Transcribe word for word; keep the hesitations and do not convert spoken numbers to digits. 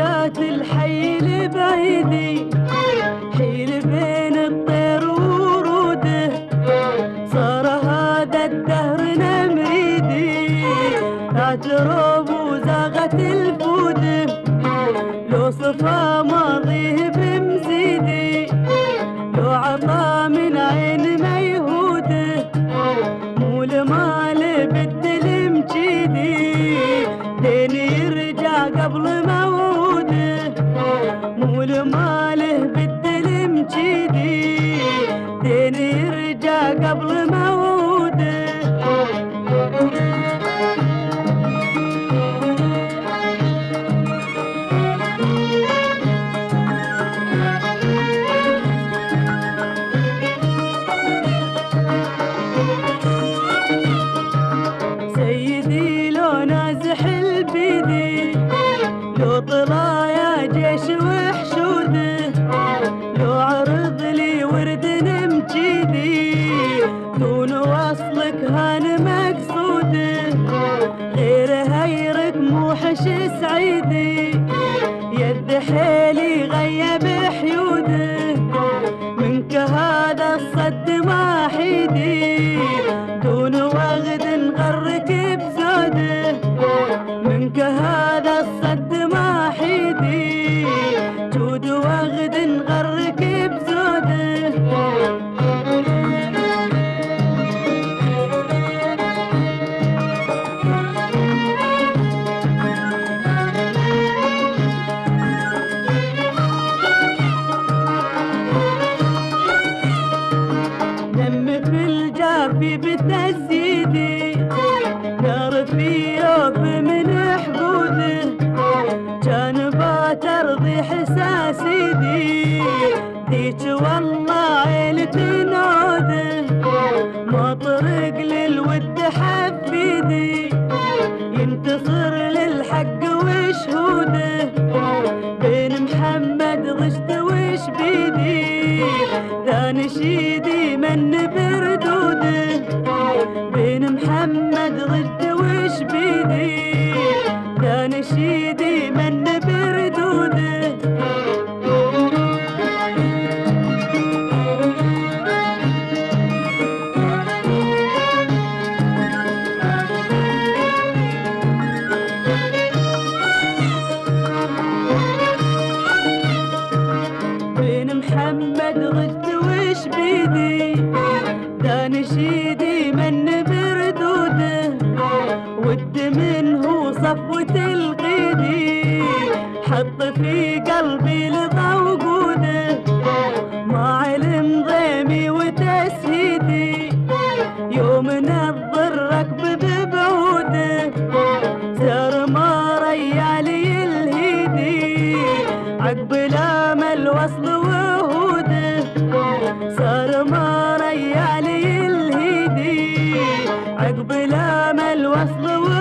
ذات الحي البعيدي حيل بين الطير وروده، صار هذا الدهر نمريدي اعترب وزاغت الفوده، لو صفى ماضيه بمزيدي، لو عطى من عين ميهوده، مو لمال بدل مجيدي، دين يرجع قبل موعوده، مو لماله بدل مجيدي، دين يرجع قبل موعوده. سيدي لو نازح البيدي، لو طلع يا جيش وحشوده، لو عرض لي ورد مجيدي، دون وصلك هان مقصوده، غير هيرك موحش سعيدي، يد حيلي غيب حيوده، منك هذا الصد ما حيدي، دون وغد غرك بزوده، منك هذا الصد ما حيدي، جود وغد غرك بزوده. دم في الجافي بتزيدي، نار في يوف من حقوده، جانبات ارضي حساسيدي، ديك والله عيلة نعوده، ما طرق للود حفيدي، ينتصر للحق وشهوده، بين محمد غشت وش بيدي، ذا نشيدي من بردوده، بين محمد غشت وش بيدي، ذا نشيدي من بردوده. بين محمد غشت وش بيدي، ذا نشيدي من بردوده، ود منه صفوة الغيدي، حط في قلبي لظى وقوده، ما علم ضيمي وتسهيدي، يوم نظر ركب ببعوده، سار ما ريالي الهيدي، عقب الامل وصل وهوده، صار ما ريالي الهيدي، عقب الامل وصل وهوده.